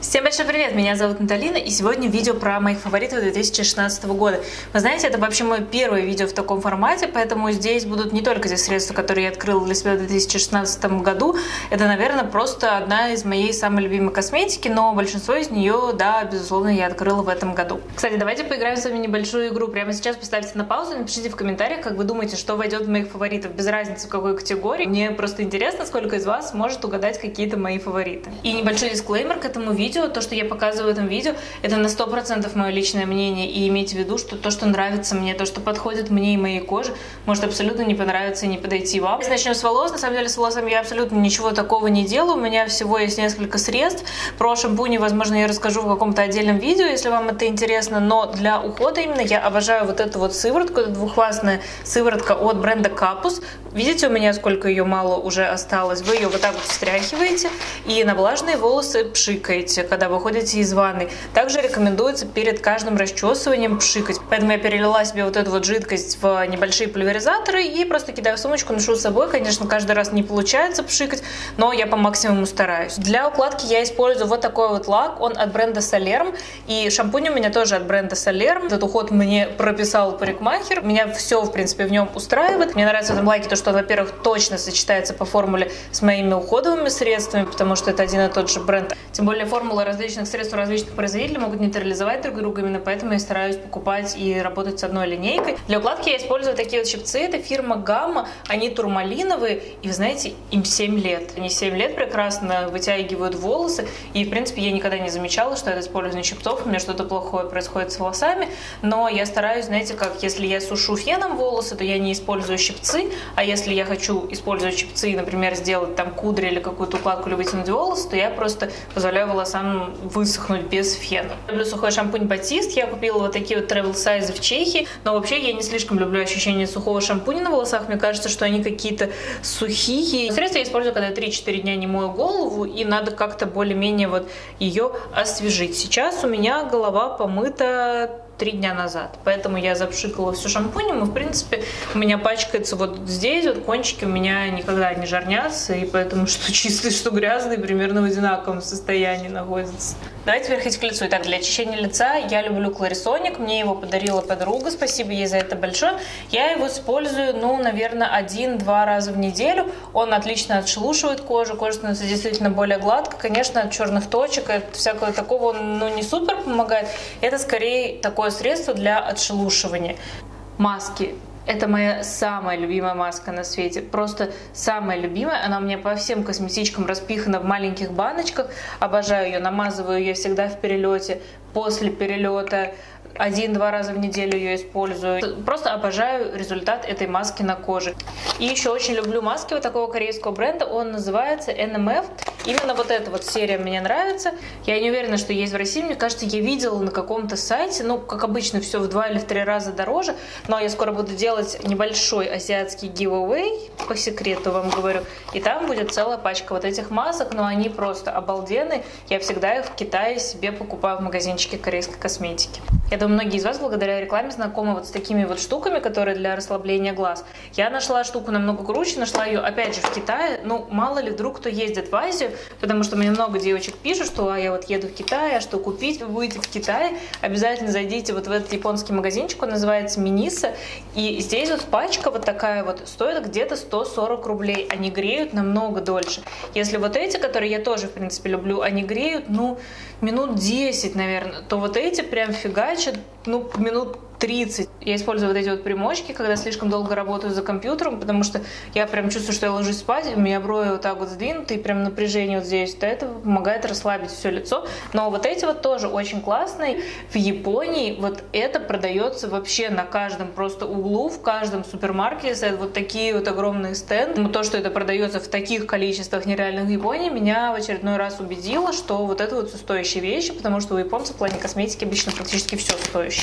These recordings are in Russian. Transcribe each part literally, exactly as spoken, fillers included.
Всем большой привет, меня зовут Наталина, и сегодня видео про моих фаворитов две тысячи шестнадцатого года. Вы знаете, это вообще мое первое видео в таком формате, поэтому здесь будут не только те средства, которые я открыла для себя в две тысячи шестнадцатом году. Это, наверное, просто одна из моей самой любимой косметики, но большинство из нее, да, безусловно, я открыла в этом году. Кстати, давайте поиграем с вами небольшую игру. Прямо сейчас поставьте на паузу и напишите в комментариях, как вы думаете, что войдет в моих фаворитов, без разницы в какой категории. Мне просто интересно, сколько из вас может угадать какие-то мои фавориты. И небольшой дисклеймер к этому видео. То, что я показываю в этом видео, это на сто процентов мое личное мнение, и имейте в виду, что то, что нравится мне, то, что подходит мне и моей коже, может абсолютно не понравиться и не подойти вам. Начнем с волос. На самом деле с волосами я абсолютно ничего такого не делаю, у меня всего есть несколько средств. Про шампуни, возможно, я расскажу в каком-то отдельном видео, если вам это интересно, но для ухода именно я обожаю вот эту вот сыворотку, это двухфазная сыворотка от бренда Капус. Видите у меня, сколько ее мало уже осталось? Вы ее вот так вот встряхиваете и на влажные волосы пшикаете, когда выходите из ванны. Также рекомендуется перед каждым расчесыванием пшикать. Поэтому я перелила себе вот эту вот жидкость в небольшие пульверизаторы и просто кидаю в сумочку, ношу с собой. Конечно, каждый раз не получается пшикать, но я по максимуму стараюсь. Для укладки я использую вот такой вот лак, он от бренда Solerm, и шампунь у меня тоже от бренда Solerm. Этот уход мне прописал парикмахер. Меня все, в принципе, в нем устраивает. Мне нравится в этом лаке то, что он, во-первых, точно сочетается по формуле с моими уходовыми средствами, потому что это один и тот же бренд. Тем более формулы различных средств у различных производителей могут нейтрализовать друг друга, именно поэтому я стараюсь покупать и работать с одной линейкой. Для укладки я использую такие вот щипцы, это фирма Gamma, они турмалиновые, и вы знаете, им семь лет. Они семь лет прекрасно вытягивают волосы, и в принципе я никогда не замечала, что это использование щипцов, у меня что-то плохое происходит с волосами, но я стараюсь, знаете, как, если я сушу феном волосы, то я не использую щипцы, а если я хочу использовать щипцы, например, сделать там кудри или какую-то укладку или вытянуть волосы, то я просто позволяю волосам высохнуть без фена. Люблю сухой шампунь Батист, я купила вот такие вот travel size в Чехии, но вообще я не слишком люблю ощущение сухого шампуня на волосах, мне кажется, что они какие-то сухие. Средства я использую, когда я три-четыре дня не мою голову, и надо как-то более-менее вот ее освежить. Сейчас у меня голова помыта три дня назад, поэтому я запшикала все шампунем, и в принципе у меня пачкается вот здесь, вот кончики у меня никогда не жарнятся, и поэтому что чистый, что грязный примерно в одинаковом состоянии находится. Давайте переходить к лицу. Итак, для очищения лица я люблю Clarisonic, мне его подарила подруга, спасибо ей за это большое. Я его использую, ну, наверное, один-два раза в неделю. Он отлично отшелушивает кожу, кожа становится действительно более гладкой. Конечно, от черных точек, от всякого такого он, ну, не супер помогает. Это скорее такое средство для отшелушивания. Маски. Это моя самая любимая маска на свете, просто самая любимая. Она у меня по всем косметичкам распихана в маленьких баночках. Обожаю ее, намазываю ее всегда в перелете, после перелета. Один-два раза в неделю ее использую. Просто обожаю результат этой маски на коже. И еще очень люблю маски вот такого корейского бренда. Он называется эн эм эф. Именно вот эта вот серия мне нравится. Я не уверена, что есть в России. Мне кажется, я видела на каком-то сайте. Ну, как обычно, все в два или в три раза дороже. Но я скоро буду делать небольшой азиатский giveaway. По секрету вам говорю. И там будет целая пачка вот этих масок. Но они просто обалденные. Я всегда их в Китае себе покупаю в магазинчике корейской косметики. Я думаю, многие из вас благодаря рекламе знакомы вот с такими вот штуками, которые для расслабления глаз. Я нашла штуку намного круче, нашла ее опять же в Китае. Ну, мало ли вдруг кто ездит в Азию, потому что мне много девочек пишут, что а я вот еду в Китай, а что купить? Вы будете в Китае, обязательно зайдите вот в этот японский магазинчик, он называется Миниса. И здесь вот пачка вот такая вот стоит где-то сто сорок рублей. Они греют намного дольше. Если вот эти, которые я тоже, в принципе, люблю, они греют, ну, минут десять, наверное, то вот эти прям фигачат, ну, минут тридцать. Я использую вот эти вот примочки, когда слишком долго работаю за компьютером, потому что я прям чувствую, что я ложусь спать, у меня брови вот так вот сдвинуты, и прям напряжение вот здесь, то это помогает расслабить все лицо. Но вот эти вот тоже очень классные. В Японии вот это продается вообще на каждом просто углу, в каждом супермаркете стоят вот такие вот огромные стенды. Но то, что это продается в таких количествах нереальных в Японии, меня в очередной раз убедило, что вот это вот стоящие вещи, потому что у японцев в плане косметики обычно практически все стоящее.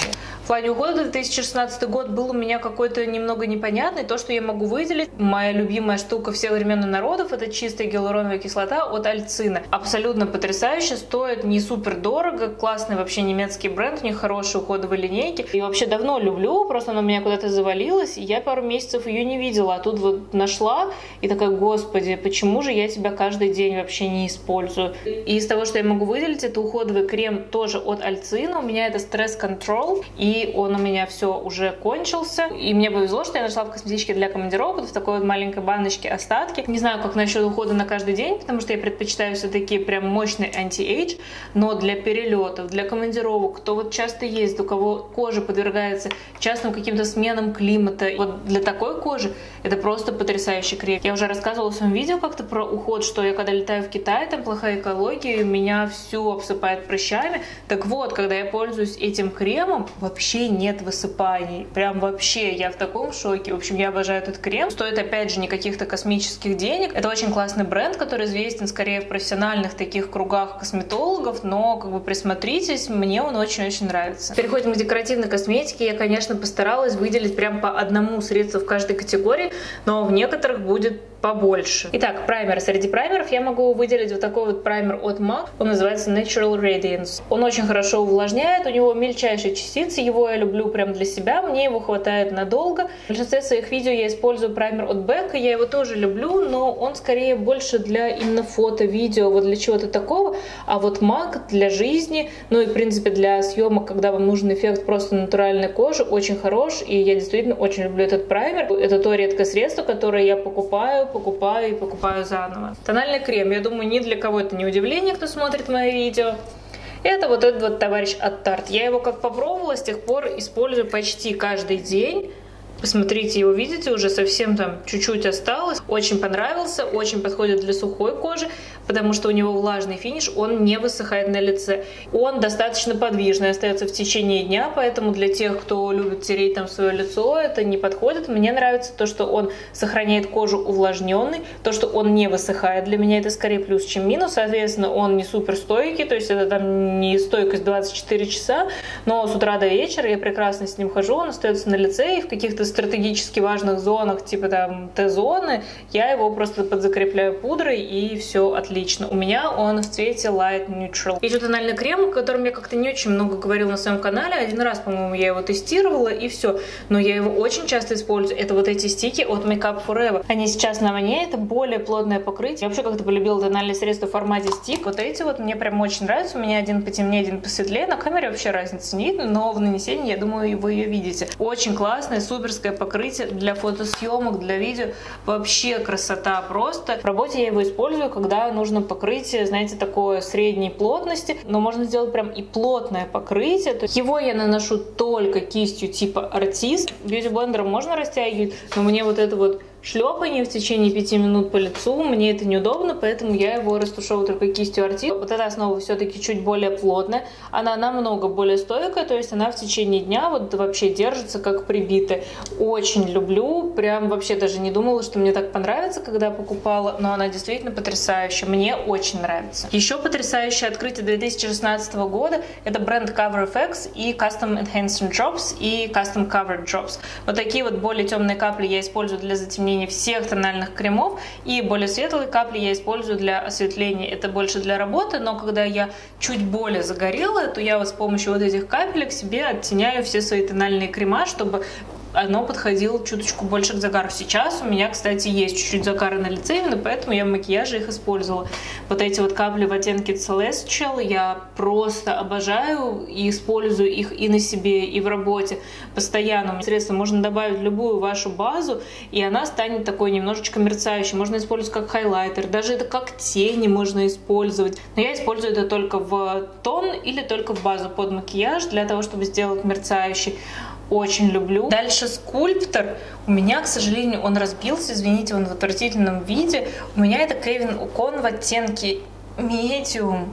В плане ухода две тысячи шестнадцатый год был у меня какой-то немного непонятный. То, что я могу выделить, моя любимая штука всех времен и народов, это чистая гиалуроновая кислота от Альцина. Абсолютно потрясающе, стоит не супер дорого, классный вообще немецкий бренд, у них хорошие уходовые линейки. И вообще давно люблю, просто она у меня куда-то завалилась, и я пару месяцев ее не видела, а тут вот нашла и такая: господи, почему же я тебя каждый день вообще не использую? И из того, что я могу выделить, это уходовый крем тоже от Альцина. У меня это Stress Control, и он у меня все уже кончился. И мне повезло, что я нашла в косметичке для командировок вот в такой вот маленькой баночке остатки. Не знаю, как насчет ухода на каждый день, потому что я предпочитаю все-таки прям мощный анти-эйдж, но для перелетов, для командировок, кто вот часто ездит, у кого кожа подвергается частным каким-то сменам климата, вот для такой кожи это просто потрясающий крем. Я уже рассказывала в своем видео как-то про уход, что я когда летаю в Китай, там плохая экология, меня всю обсыпает прыщами. Так вот, когда я пользуюсь этим кремом, вообще нет высыпаний. Прям вообще, я в таком шоке. В общем, я обожаю этот крем. Стоит, опять же, не каких-то космических денег. Это очень классный бренд, который известен скорее в профессиональных таких кругах косметологов, но как бы присмотритесь, мне он очень-очень нравится. Переходим к декоративной косметике. Я, конечно, постаралась выделить прям по одному средству в каждой категории, но в некоторых будет побольше. Итак, праймер. Среди праймеров я могу выделить вот такой вот праймер от MAC. Он называется Natural Radiance. Он очень хорошо увлажняет, у него мельчайшие частицы, его я люблю прям для себя, мне его хватает надолго. В большинстве своих видео я использую праймер от Becca, я его тоже люблю, но он скорее больше для именно фото, видео, вот для чего-то такого. А вот MAC для жизни, ну и в принципе для съемок, когда вам нужен эффект просто натуральной кожи, очень хорош, и я действительно очень люблю этот праймер. Это то редкое средство, которое я покупаю, покупаю и покупаю заново. Тональный крем, я думаю, ни для кого это не удивление, кто смотрит мои видео. Это вот этот вот товарищ от Tarte. Я его как попробовала, с тех пор использую почти каждый день. Посмотрите, его видите, уже совсем там чуть-чуть осталось. Очень понравился, очень подходит для сухой кожи, потому что у него влажный финиш, он не высыхает на лице. Он достаточно подвижный, остается в течение дня, поэтому для тех, кто любит тереть там свое лицо, это не подходит. Мне нравится то, что он сохраняет кожу увлажненной, то, что он не высыхает. Для меня это скорее плюс, чем минус. Соответственно, он не супер стойкий, то есть это там не стойкость двадцать четыре часа, но с утра до вечера я прекрасно с ним хожу, он остается на лице, и в каких-то стратегически важных зонах, типа там Т-зоны, я его просто подзакрепляю пудрой, и все отлично. У меня он в цвете Light Neutral. Еще тональный крем, о котором я как-то не очень много говорила на своем канале. Один раз, по-моему, я его тестировала, и все. Но я его очень часто использую. Это вот эти стики от Make Up Forever. Они сейчас на мне, это более плотное покрытие. Я вообще как-то полюбила тональные средства в формате стик. Вот эти вот мне прям очень нравятся. У меня один потемнее, один посветлее. На камере вообще разницы не видно, но в нанесении, я думаю, вы ее видите. Очень классное, суперское покрытие для фотосъемок, для видео. Вообще красота просто. В работе я его использую, когда нужно покрытие, знаете, такое средней плотности, но можно сделать прям и плотное покрытие. То есть его я наношу только кистью типа артист. Бьюти-блендером можно растягивать, но мне вот это вот шлепание в течение пяти минут по лицу, мне это неудобно, поэтому я его растушевываю только кистью артист. Вот эта основа все-таки чуть более плотная, она намного более стойкая, то есть она в течение дня вот вообще держится как прибитая. Очень люблю, прям вообще даже не думала, что мне так понравится, когда покупала, но она действительно потрясающая, мне очень нравится. Еще потрясающее открытие две тысячи шестнадцатого года это бренд Cover эф экс и Custom Enhancing Drops и Custom Cover Drops. Вот такие вот более темные капли я использую для затемнения всех тональных кремов, и более светлые капли я использую для осветления. Это больше для работы, но когда я чуть более загорелая, то я вот с помощью вот этих капелек себе оттеняю все свои тональные крема, чтобы оно подходило чуточку больше к загару. Сейчас у меня, кстати, есть чуть-чуть загара на лице, именно поэтому я в макияже их использовала. Вот эти вот капли в оттенке Celestial я просто обожаю и использую их и на себе, и в работе постоянно. Средство можно добавить в любую вашу базу, и она станет такой немножечко мерцающей. Можно использовать как хайлайтер, даже это как тени можно использовать. Но я использую это только в тон или только в базу под макияж, для того, чтобы сделать мерцающий. Очень люблю. Дальше скульптор. У меня, к сожалению, он разбился. Извините, он в отвратительном виде. У меня это Kevyn Aucoin в оттенке Medium.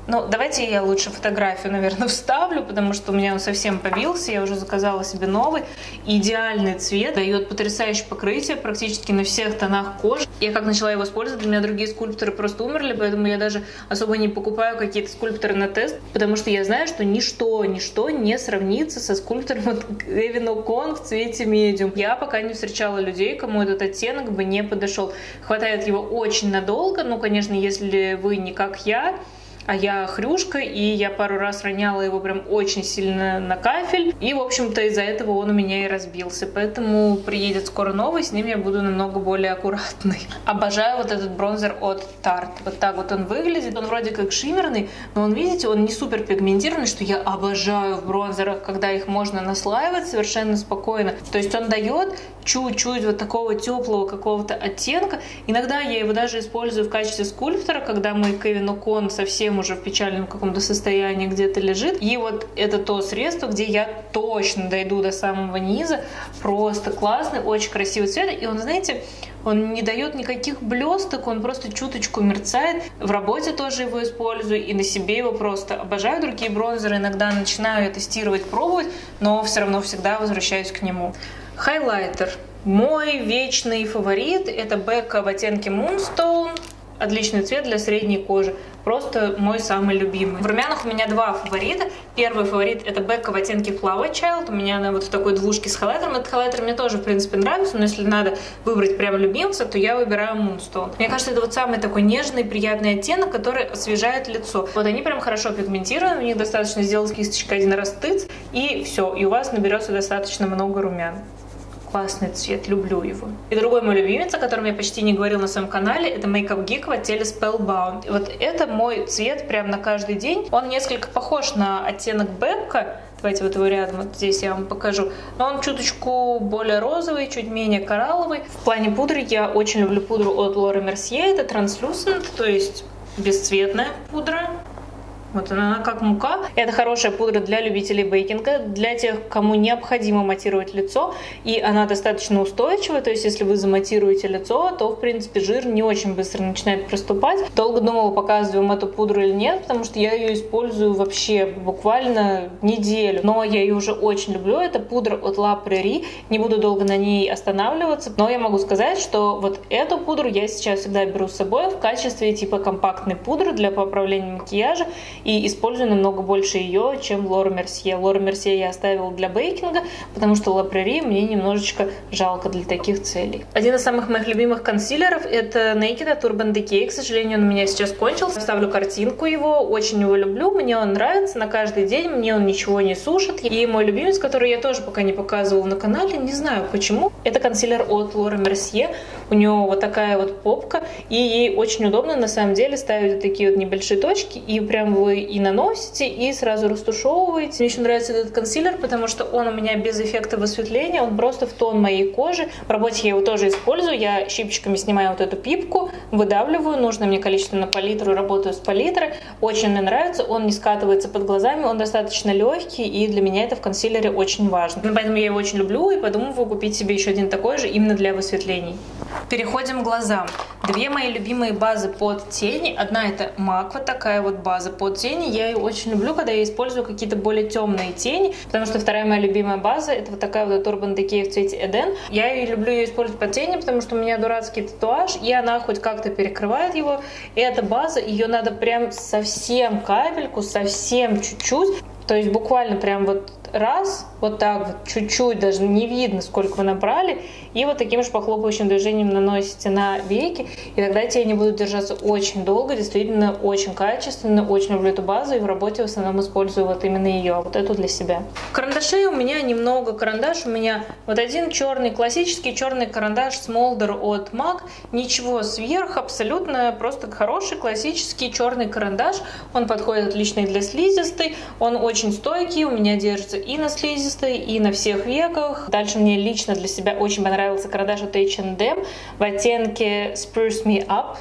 Ну, давайте я лучше фотографию, наверное, вставлю, потому что у меня он совсем побился, я уже заказала себе новый. Идеальный цвет, дает потрясающее покрытие практически на всех тонах кожи. Я как начала его использовать, для меня другие скульпторы просто умерли, поэтому я даже особо не покупаю какие-то скульпторы на тест, потому что я знаю, что ничто, ничто не сравнится со скульптором от Эвин О'Конн в цвете медиум. Я пока не встречала людей, кому этот оттенок бы не подошел. Хватает его очень надолго, ну, конечно, если вы не как я, а я хрюшка, и я пару раз роняла его прям очень сильно на кафель. И, в общем-то, из-за этого он у меня и разбился. Поэтому приедет скоро новый, с ним я буду намного более аккуратной. Обожаю вот этот бронзер от Tarte. Вот так вот он выглядит. Он вроде как шиммерный, но он, видите, он не супер пигментированный, что я обожаю в бронзерах, когда их можно наслаивать совершенно спокойно. То есть он дает чуть-чуть вот такого теплого какого-то оттенка. Иногда я его даже использую в качестве скульптора, когда мой Эвин О'Конн совсем уже в печальном каком-то состоянии где-то лежит. И вот это то средство, где я точно дойду до самого низа. Просто классный, очень красивый цвет. И он, знаете, он не дает никаких блесток, он просто чуточку мерцает. В работе тоже его использую, и на себе его просто обожаю. Другие бронзеры иногда начинаю тестировать, пробовать, но все равно всегда возвращаюсь к нему. Хайлайтер. Мой вечный фаворит — это Becca в оттенке Moonstone. Отличный цвет для средней кожи. Просто мой самый любимый. В румянах у меня два фаворита. Первый фаворит — это Becca в оттенке Flower Child. У меня она вот в такой двушке с хайлайтером. Этот хайлайтер мне тоже, в принципе, нравится, но если надо выбрать прям любимца, то я выбираю Moonstone. Мне кажется, это вот самый такой нежный, приятный оттенок, который освежает лицо. Вот они прям хорошо пигментированы, у них достаточно сделать кисточкой один раз тыц, и все, и у вас наберется достаточно много румян. Классный цвет, люблю его. И другой мой любимец, о котором я почти не говорила на своем канале, это Makeup Geek в отделе Spellbound. И вот это мой цвет прям на каждый день. Он несколько похож на оттенок Becca. Давайте вот его рядом, вот здесь я вам покажу. Но он чуточку более розовый, чуть менее коралловый. В плане пудры я очень люблю пудру от Laura Mercier. Это Translucent, то есть бесцветная пудра. Вот она как мука. Это хорошая пудра для любителей бейкинга, для тех, кому необходимо матировать лицо. И она достаточно устойчивая, то есть если вы заматируете лицо, то, в принципе, жир не очень быстро начинает проступать. Долго думала, показываю вам эту пудру или нет, потому что я ее использую вообще буквально неделю. Но я ее уже очень люблю. Это пудра от La Prairie. Не буду долго на ней останавливаться, но я могу сказать, что вот эту пудру я сейчас всегда беру с собой в качестве типа компактной пудры для поправления макияжа. И использую намного больше ее, чем Laura Mercier. Laura Mercier я оставила для бейкинга, потому что La Prairie мне немножечко жалко для таких целей. Один из самых моих любимых консилеров — это Naked от Urban Decay. К сожалению, он у меня сейчас кончился. Вставлю картинку его. Очень его люблю. Мне он нравится на каждый день. Мне он ничего не сушит. И мой любимец, который я тоже пока не показывала на канале, не знаю почему, это консилер от Laura Mercier. У него вот такая вот попка. И ей очень удобно на самом деле ставить такие вот небольшие точки. И прям вы и наносите, и сразу растушевываете. Мне еще нравится этот консилер, потому что он у меня без эффекта осветления, он просто в тон моей кожи. В работе я его тоже использую. Я щипчиками снимаю вот эту пипку, выдавливаю нужное мне количество на палитру, работаю с палитрой. Очень мне нравится, он не скатывается под глазами, он достаточно легкий, и для меня это в консилере очень важно. Поэтому я его очень люблю и подумываю купить себе еще один такой же именно для высветлений. Переходим к глазам. Две мои любимые базы под тени. Одна — это MAC, вот такая вот база под тени. Я ее очень люблю, когда я использую какие-то более темные тени, потому что вторая моя любимая база — это вот такая вот Urban Decay в цвете Eden. Я ее люблю ее использовать под тени, потому что у меня дурацкий татуаж, и она хоть как-то перекрывает его. И эта база, ее надо прям совсем капельку, совсем чуть-чуть, то есть буквально прям вот раз, вот так вот, чуть-чуть, даже не видно, сколько вы набрали, и вот таким же похлопывающим движением наносите на веки, и тогда тени будут держаться очень долго, действительно очень качественно, очень люблю эту базу, и в работе в основном использую вот именно ее, вот эту для себя. Карандашей у меня немного. Карандаш у меня вот один черный, классический черный карандаш Smolder от MAC, ничего сверх, абсолютно просто хороший классический черный карандаш, он подходит отлично и для слизистой, он очень стойкий, у меня держится и на слизистой, и на всех веках. Дальше мне лично для себя очень понравился карандаш от эйч энд эм в оттенке Spruce Me Up.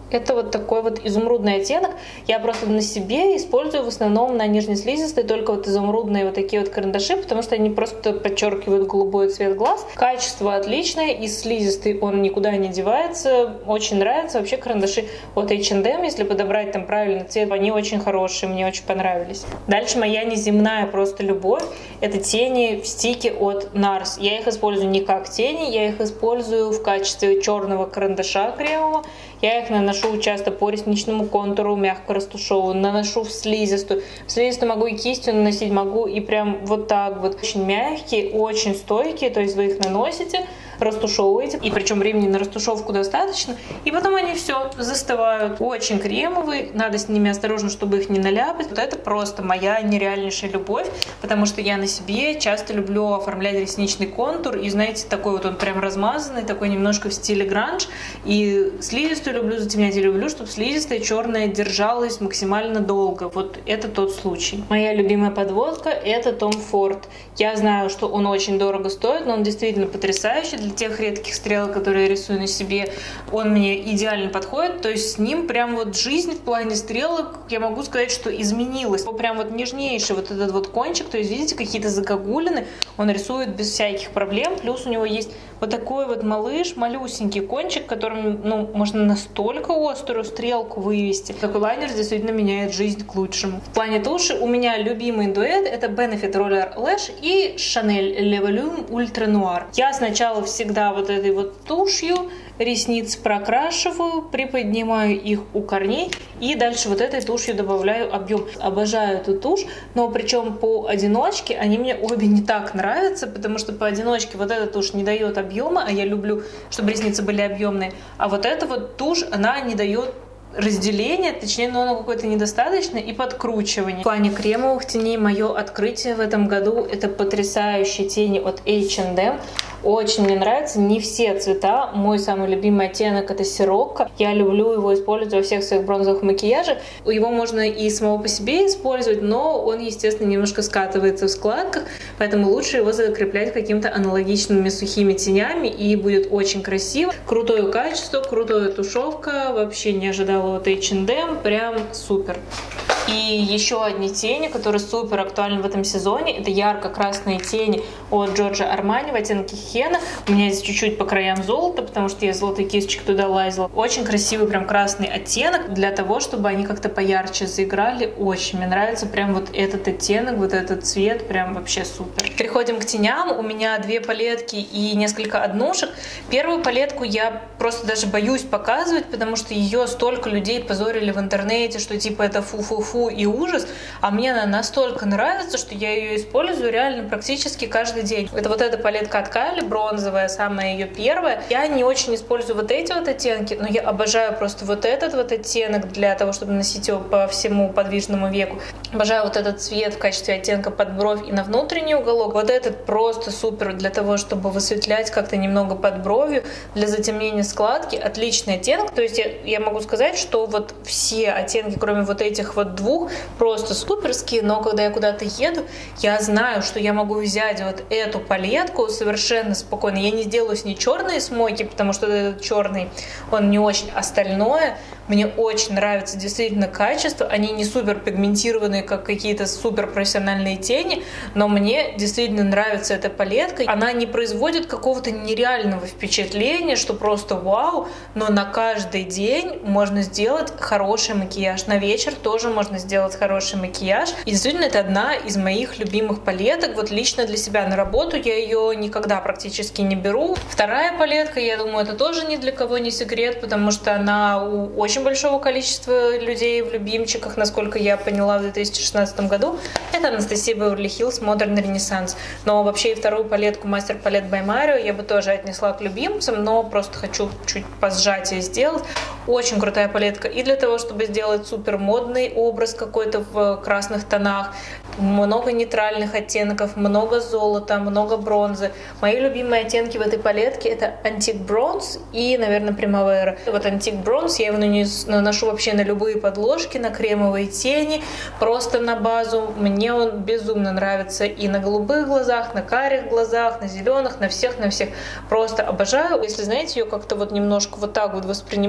Это вот такой вот изумрудный оттенок. Я просто на себе использую в основном на нижнеслизистой только вот изумрудные вот такие вот карандаши, потому что они просто подчеркивают голубой цвет глаз. Качество отличное, и слизистый он никуда не девается. Очень нравится. Вообще карандаши от эйч энд эм, если подобрать там правильный цвет, они очень хорошие, мне очень понравились. Дальше моя неземная просто любовь. Это тени в стике от нарс. Я их использую не как тени, я их использую в качестве черного карандаша кремового. Я их наношу часто по ресничному контуру, мягко растушевываю, наношу в слизистую. В слизистую могу и кистью наносить, могу и прям вот так вот. Очень мягкие, очень стойкие, то есть вы их наносите, растушевываете, и причем времени на растушевку достаточно, и потом они все застывают. Очень кремовые, надо с ними осторожно, чтобы их не наляпать. Вот это просто моя нереальнейшая любовь, потому что я на себе часто люблю оформлять ресничный контур, и знаете, такой вот он прям размазанный, такой немножко в стиле гранж, и слизистую люблю затемнять, и люблю, чтобы слизистая черная держалась максимально долго. Вот это тот случай. Моя любимая подводка — это Tom Ford. Я знаю, что он очень дорого стоит, но он действительно потрясающий. Для тех редких стрелок, которые я рисую на себе, он мне идеально подходит. То есть с ним прям вот жизнь в плане стрелок, я могу сказать, что изменилась. Прям вот нежнейший вот этот вот кончик, то есть видите, какие-то загогулины он рисует без всяких проблем. Плюс у него есть вот такой вот малыш, малюсенький кончик, которым, ну, можно настолько острую стрелку вывести. Такой лайнер действительно меняет жизнь к лучшему. В плане туши у меня любимый дуэт — это Benefit Roller Lash и Chanel Le Volume Ultra Noir. Я сначала всегда вот этой вот тушью ресниц прокрашиваю, приподнимаю их у корней и дальше вот этой тушью добавляю объем. Обожаю эту тушь, но причем поодиночке они мне обе не так нравятся, потому что поодиночке вот эта тушь не дает объема, а я люблю, чтобы ресницы были объемные, а вот эта вот тушь, она не дает разделение, точнее, но оно какое-то недостаточное, и подкручивание. В плане кремовых теней мое открытие в этом году — это потрясающие тени от эйч энд эм. Очень мне нравятся, не все цвета. Мой самый любимый оттенок — это сирокко. Я люблю его использовать во всех своих бронзовых макияжах. Его можно и самого по себе использовать, но он, естественно, немножко скатывается в складках, поэтому лучше его закреплять какими-то аналогичными сухими тенями, и будет очень красиво. Крутое качество, крутая тушевка. Вообще не ожидала от эйч энд эм. Прям супер. И еще одни тени, которые супер актуальны в этом сезоне, это ярко-красные тени от Giorgio Armani в оттенке Хена. У меня здесь чуть-чуть по краям золото, потому что я золотой кисточкой туда лазила. Очень красивый прям красный оттенок для того, чтобы они как-то поярче заиграли. Очень мне нравится прям вот этот оттенок, вот этот цвет, прям вообще супер. Переходим к теням. У меня две палетки и несколько однушек. Первую палетку я просто даже боюсь показывать, потому что ее столько людей позорили в интернете, что типа это фу-фу-фу и ужас, а мне она настолько нравится, что я ее использую реально практически каждый день. Это вот эта палетка от Kylie, бронзовая, самая ее первая. Я не очень использую вот эти вот оттенки, но я обожаю просто вот этот вот оттенок для того, чтобы носить его по всему подвижному веку. Обожаю вот этот цвет в качестве оттенка под бровь и на внутренний уголок. Вот этот просто супер для того, чтобы высветлять как-то немного под бровью, для затемнения складки. Отличный оттенок. То есть я, я могу сказать, что вот все оттенки, кроме вот этих вот двух, просто суперские, но когда я куда-то еду, я знаю, что я могу взять вот эту палетку совершенно спокойно. Я не сделаю с ней черные смоки, потому что этот черный, он не очень. Остальное мне очень нравится действительно качество. Они не супер пигментированные, как какие-то супер профессиональные тени, но мне действительно нравится эта палетка. Она не производит какого-то нереального впечатления, что просто вау, но на каждый день можно сделать хороший макияж. На вечер тоже можно сделать хороший макияж. И действительно, это одна из моих любимых палеток. Вот лично для себя на работу я ее никогда практически не беру. Вторая палетка, я думаю, это тоже ни для кого не секрет, потому что она у очень большого количества людей в любимчиках, насколько я поняла, в две тысячи шестнадцатом году. Это Анастасия Беверли Хиллз Modern Renaissance. Но вообще и вторую палетку Master Palette by Mario я бы тоже отнесла к любимцам, но просто хочу чуть по сжатию сделать. Очень крутая палетка и для того, чтобы сделать супер модный образ какой-то в красных тонах. Много нейтральных оттенков, много золота, много бронзы. Мои любимые оттенки в этой палетке — это Antique Bronze и, наверное, Primavera. Вот Antique Bronze я его наношу вообще на любые подложки, на кремовые тени, просто на базу. Мне он безумно нравится и на голубых глазах, на карих глазах, на зеленых, на всех, на всех. Просто обожаю. Если, знаете, ее как-то вот немножко вот так вот воспринимать, то она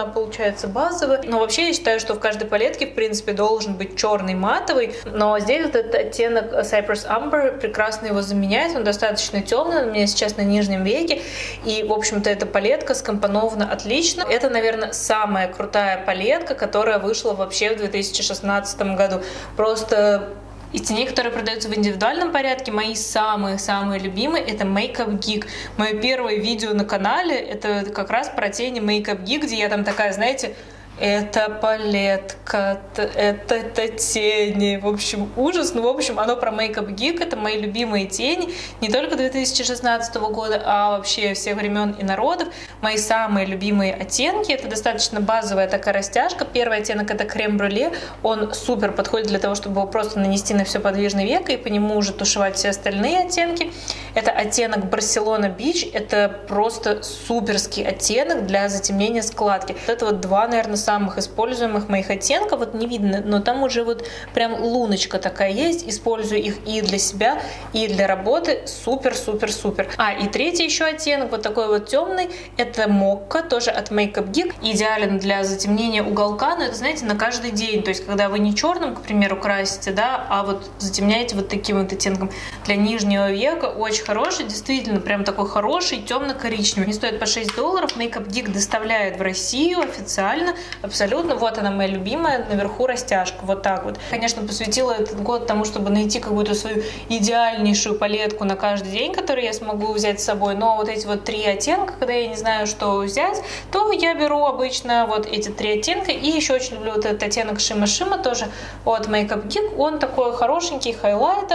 она получается базовая. Но вообще я считаю, что в каждой палетке, в принципе, должен быть черный матовый. Но здесь вот этот оттенок Cypress Amber прекрасно его заменяет. Он достаточно темный, у меня сейчас на нижнем веке. И, в общем-то, эта палетка скомпонована отлично. Это, наверное, самая крутая палетка, которая вышла вообще в две тысячи шестнадцатом году. Просто из теней, которые продаются в индивидуальном порядке, мои самые-самые любимые — это Makeup Geek. Мое первое видео на канале — это как раз про тени Makeup Geek, где я там такая, знаете, это палетка, это, это тени. В общем, ужас. Ну, в общем, оно про Makeup Geek. Это мои любимые тени. Не только две тысячи шестнадцатого года, а вообще всех времен и народов. Мои самые любимые оттенки. Это достаточно базовая такая растяжка. Первый оттенок — это крем-брюле. Он супер подходит для того, чтобы его просто нанести на все подвижное веко и по нему уже тушевать все остальные оттенки. Это оттенок Барселона Бич. Это просто суперский оттенок для затемнения складки. Вот это вот два, наверное, самых используемых моих оттенков. Вот не видно, но там уже вот прям луночка такая есть. Использую их и для себя, и для работы. Супер-супер-супер. А, и третий еще оттенок, вот такой вот темный, это Мокка, тоже от Makeup Geek. Идеален для затемнения уголка, но это, знаете, на каждый день. То есть, когда вы не черным, к примеру, красите, да, а вот затемняете вот таким вот оттенком для нижнего века. Очень хороший, действительно, прям такой хороший, темно-коричневый. Не стоит по шесть долларов. Makeup Geek доставляет в Россию официально. Абсолютно. Вот она, моя любимая, наверху растяжка. Вот так вот. Конечно, посвятила этот год тому, чтобы найти какую-то свою идеальнейшую палетку на каждый день, которую я смогу взять с собой. Но вот эти вот три оттенка, когда я не знаю, что взять, то я беру обычно вот эти три оттенка. И еще очень люблю вот этот оттенок Шима-Шима, тоже от Makeup Geek. Он такой хорошенький хайлайтер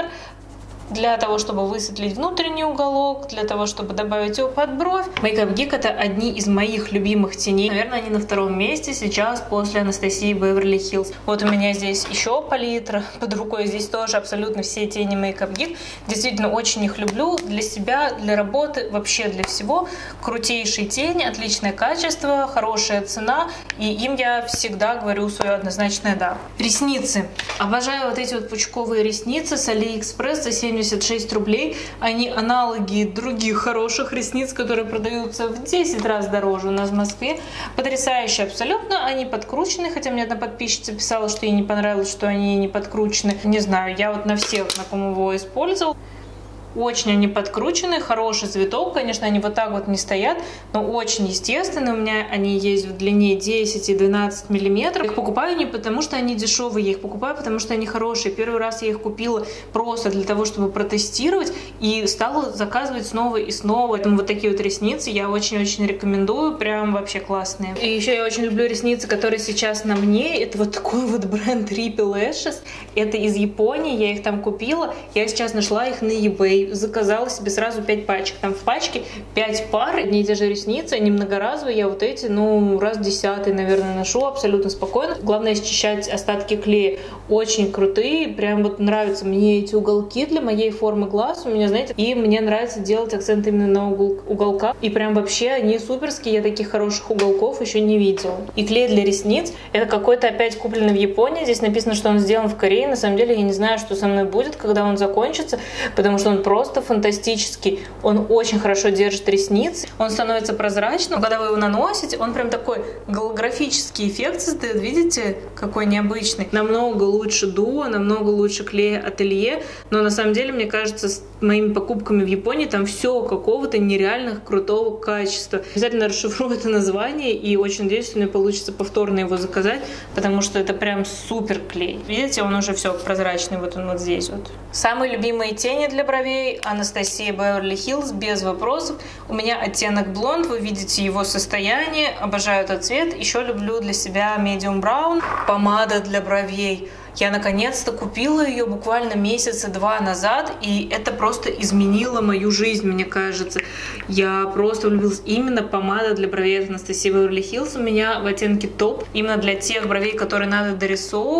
для того, чтобы высветлить внутренний уголок, для того, чтобы добавить его под бровь. Makeup Geek — это одни из моих любимых теней. Наверное, они на втором месте сейчас после Анастасии Беверли Хиллз. Вот у меня здесь еще палитра под рукой. Здесь тоже абсолютно все тени Makeup Geek. Действительно, очень их люблю. Для себя, для работы, вообще для всего. Крутейшие тени, отличное качество, хорошая цена. И им я всегда говорю свое однозначное «да». Ресницы. Обожаю вот эти вот пучковые ресницы с Алиэкспресс за семьдесят шесть рублей. Они аналоги других хороших ресниц, которые продаются в десять раз дороже у нас в Москве. Потрясающие абсолютно. Они подкручены, хотя мне одна подписчица писала, что ей не понравилось, что они не подкручены. Не знаю, я вот на всех, на ком его использовал. Очень они подкручены, хороший цветок, конечно, они вот так вот не стоят, но очень естественные. У меня они есть в длине десять и двенадцать миллиметров. Я их покупаю не потому, что они дешевые, я их покупаю, потому что они хорошие. Первый раз я их купила просто для того, чтобы протестировать, и стала заказывать снова и снова. Поэтому вот такие вот ресницы я очень-очень рекомендую, прям вообще классные. И еще я очень люблю ресницы, которые сейчас на мне. Это вот такой вот бренд Rippy Lashes. Это из Японии, я их там купила. Я сейчас нашла их на eBay. Заказала себе сразу пять пачек. Там в пачке пять пар, одни и те же ресницы, они многоразовые. Я вот эти, ну, раз десятый, наверное, ношу абсолютно спокойно. Главное счищать остатки клея. Очень крутые, прям вот нравятся мне эти уголки для моей формы глаз. У меня, знаете, и мне нравится делать акцент именно на угол, уголках. И прям вообще они суперские, я таких хороших уголков еще не видела. И клей для ресниц, это какой-то опять купленный в Японии. Здесь написано, что он сделан в Корее. На самом деле я не знаю, что со мной будет, когда он закончится, потому что он просто фантастический. Он очень хорошо держит ресницы. Он становится прозрачным. Когда вы его наносите, он прям такой голографический эффект создает. Видите, какой необычный. Намного лучше дуо, намного лучше клея Ателье. Но на самом деле, мне кажется, с моими покупками в Японии там все какого-то нереально крутого качества. Обязательно расшифрую это название и очень надеюсь, что мне получится повторно его заказать, потому что это прям супер клей. Видите, он уже все прозрачный. Вот он вот здесь вот. Самые любимые тени для бровей Анастасия Беверли Хиллз, без вопросов. У меня оттенок блонд, вы видите его состояние. Обожаю этот цвет. Еще люблю для себя Medium Brown. Помада для бровей. Я наконец-то купила ее буквально месяца два назад, и это просто изменило мою жизнь, мне кажется. Я просто влюбилась. Именно помада для бровей от Анастасии Беверли Хиллз у меня в оттенке топ. Именно для тех бровей, которые надо дорисовывать.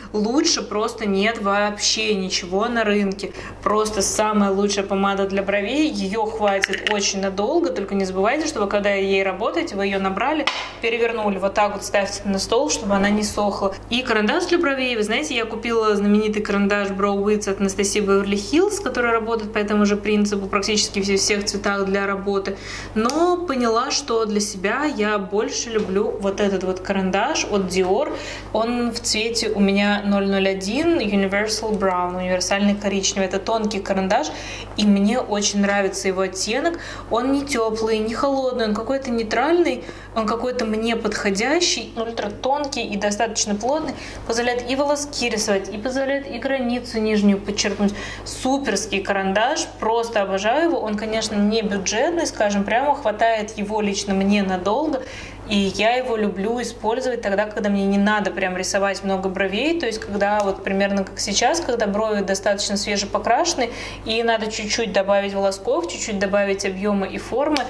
Лучше просто нет вообще ничего на рынке. Просто самая лучшая помада для бровей. Ее хватит очень надолго. Только не забывайте, что вы, когда ей работаете, вы ее набрали, перевернули. Вот так вот ставьте на стол, чтобы она не сохла. И карандаш для бровей. Вы знаете, я купила знаменитый карандаш Brow Wits от Анастасии Беверли Хиллз, который работает по этому же принципу практически во всех цветах для работы. Но поняла, что для себя я больше люблю вот этот вот карандаш от Dior. Он в цвете у меня ноль ноль один Universal Brown, универсальный коричневый. Это тонкий карандаш, и мне очень нравится его оттенок. Он не теплый, не холодный, он какой-то нейтральный, он какой-то мне подходящий, ультра тонкий и достаточно плотный, позволяет и волоски рисовать, и позволяет и границу нижнюю подчеркнуть. Суперский карандаш, просто обожаю его. Он, конечно, не бюджетный, скажем прямо, хватает его лично мне надолго. И я его люблю использовать тогда, когда мне не надо прям рисовать много бровей, то есть когда вот примерно как сейчас, когда брови достаточно свежепокрашены и надо чуть-чуть добавить волосков, чуть-чуть добавить объема и формы.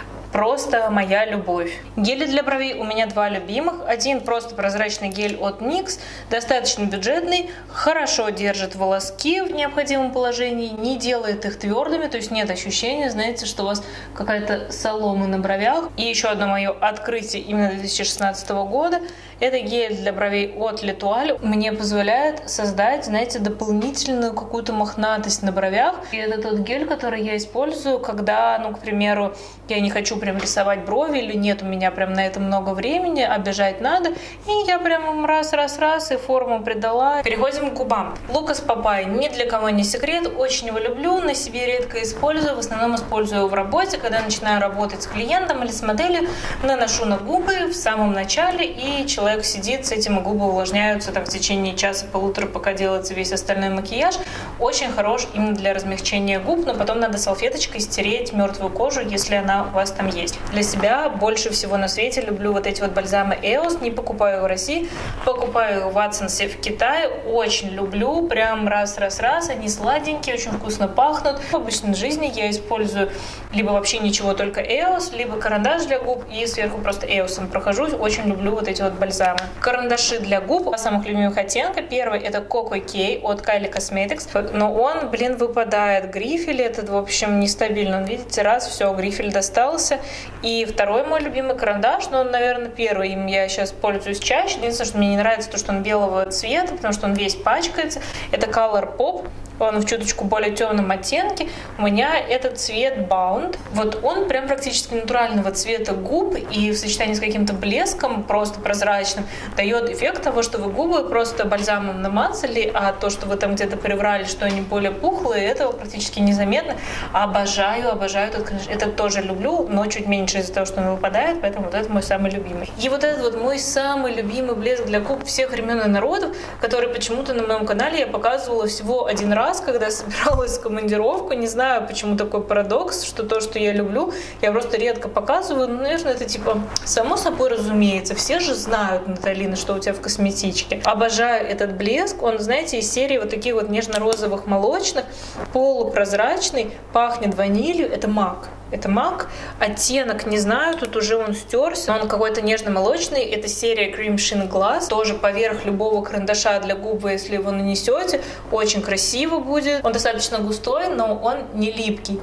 Просто моя любовь. Гели для бровей у меня два любимых. Один просто прозрачный гель от никс, достаточно бюджетный, хорошо держит волоски в необходимом положении, не делает их твердыми, то есть нет ощущения, знаете, что у вас какая-то солома на бровях. И еще одно мое открытие именно две тысячи шестнадцатого года. Это гель для бровей от L'Etoile. Мне позволяет создать, знаете, дополнительную какую-то мохнатость на бровях. И это тот гель, который я использую, когда, ну, к примеру, я не хочу прям рисовать брови, или нет у меня прям на это много времени, а бежать надо. И я прям раз-раз-раз и форму придала. Переходим к губам. Лукас Папай. Ни для кого не секрет. Очень его люблю, на себе редко использую. В основном использую его в работе, когда начинаю работать с клиентом или с моделью. Наношу на губы в самом начале, и человек сидит с этим, и губы увлажняются там в течение часа-полутора, пока делается весь остальной макияж. Очень хорош именно для размягчения губ, но потом надо салфеточкой стереть мертвую кожу, если она у вас там есть. Для себя больше всего на свете люблю вот эти вот бальзамы Эос. Не покупаю в России, покупаю в Watsons в Китае. Очень люблю, прям раз-раз-раз. Они сладенькие, очень вкусно пахнут. В обычной жизни я использую либо вообще ничего, только Эос, либо карандаш для губ, и сверху просто Эосом прохожусь. Очень люблю вот эти вот бальзамы. Карандаши для губ. Два самых любимых оттенка. Первый это Coco K от Kylie Cosmetics. Но он, блин, выпадает. Грифель этот, в общем, нестабильный. Он, видите, раз, все, грифель достался. И второй мой любимый карандаш, но он, наверное, первый. Им я сейчас пользуюсь чаще. Единственное, что мне не нравится, то, что он белого цвета, потому что он весь пачкается. Это Color Pop. Он в чуточку более темном оттенке. У меня этот цвет Bound. Вот он прям практически натурального цвета губ, и в сочетании с каким-то блеском, просто прозрачным, дает эффект того, что вы губы просто бальзамом намазали, а то, что вы там где-то приврали, что они более пухлые, этого практически незаметно. Обожаю, обожаю этот, этот тоже люблю, но чуть меньше из-за того, что он выпадает, поэтому вот это мой самый любимый. И вот этот вот мой самый любимый блеск для губ всех времен и народов, который почему-то на моем канале я показывала всего один раз, когда собиралась в командировку. Не знаю, почему такой парадокс, что то, что я люблю, я просто редко показываю. Ну, наверное, это типа само собой разумеется. Все же знают, Наталина, что у тебя в косметичке. Обожаю этот блеск. Он, знаете, из серии вот таких вот нежно-розовых молочных, полупрозрачный, пахнет ванилью. Это мак. Это мак. Оттенок не знаю, тут уже он стерся. Он какой-то нежно-молочный. Это серия Cream Sheen Glass. Тоже поверх любого карандаша для губ, если его нанесете. Очень красиво будет. Он достаточно густой, но он не липкий.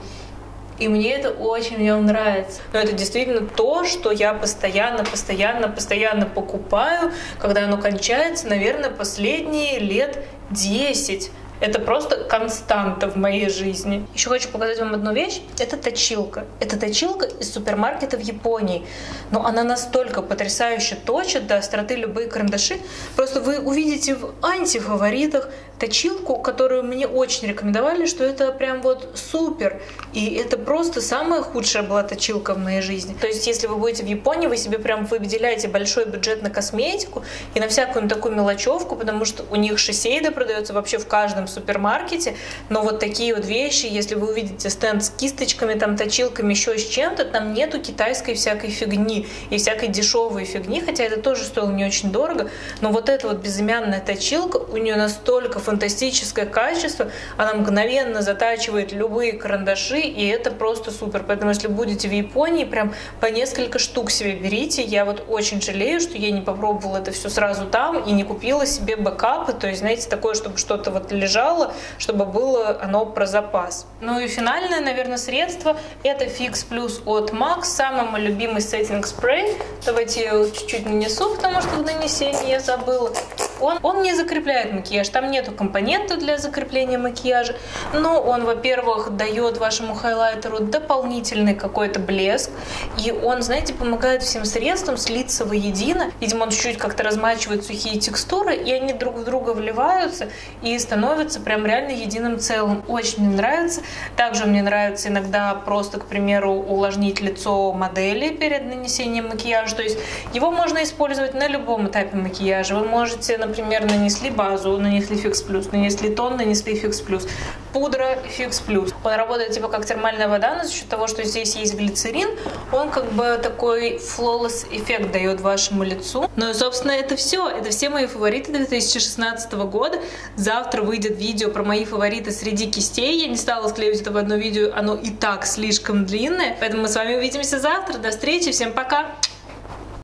И мне это очень в нем нравится. Но это действительно то, что я постоянно, постоянно, постоянно покупаю, когда оно кончается, наверное, последние лет десять. Это просто константа в моей жизни. Еще хочу показать вам одну вещь. Это точилка. Это точилка из супермаркета в Японии. Но она настолько потрясающе точит до остроты любые карандаши. Просто вы увидите в антифаворитах точилку, которую мне очень рекомендовали, что это прям вот супер. И это просто самая худшая была точилка в моей жизни. То есть, если вы будете в Японии, вы себе прям выделяете большой бюджет на косметику и на всякую такую мелочевку, потому что у них шисейда продается вообще в каждом супермаркете, но вот такие вот вещи, если вы увидите стенд с кисточками, там, точилками, еще с чем-то, там нету китайской всякой фигни и всякой дешевой фигни, хотя это тоже стоило не очень дорого, но вот эта вот безымянная точилка, у нее настолько фантастическое качество, она мгновенно затачивает любые карандаши, и это просто супер. Поэтому если будете в Японии, прям по несколько штук себе берите. Я вот очень жалею, что я не попробовала это все сразу там и не купила себе бэкапы, то есть, знаете, такое, чтобы что-то вот лежало, чтобы было оно про запас. Ну и финальное, наверное, средство — это Fix Plus от Max, самый мой любимый сеттинг спрей. Давайте я его чуть-чуть нанесу, потому что в нанесении я забыла. Он, он не закрепляет макияж, там нету компонента для закрепления макияжа, но он, во-первых, дает вашему хайлайтеру дополнительный какой-то блеск, и он, знаете, помогает всем средствам слиться воедино. Видимо, он чуть-чуть как-то размачивает сухие текстуры, и они друг в друга вливаются и становятся прям реально единым целым. Очень мне нравится. Также мне нравится иногда просто, к примеру, увлажнить лицо модели перед нанесением макияжа, то есть его можно использовать на любом этапе макияжа. Вы можете, например, нанесли базу, нанесли Fix Plus, нанесли тон, нанесли Fix Plus, пудра, Fix Plus. Он работает типа как термальная вода, но за счет того, что здесь есть глицерин, он как бы такой flawless эффект дает вашему лицу. Ну и, собственно, это все. Это все мои фавориты две тысячи шестнадцатого года. Завтра выйдет видео про мои фавориты среди кистей. Я не стала склеивать это в одно видео, оно и так слишком длинное. Поэтому мы с вами увидимся завтра. До встречи, всем пока!